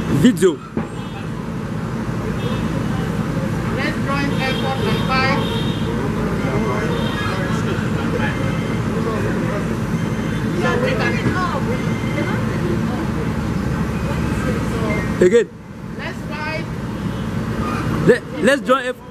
Video. Let's join airport and buy. So we can Again. let's buy. Let's join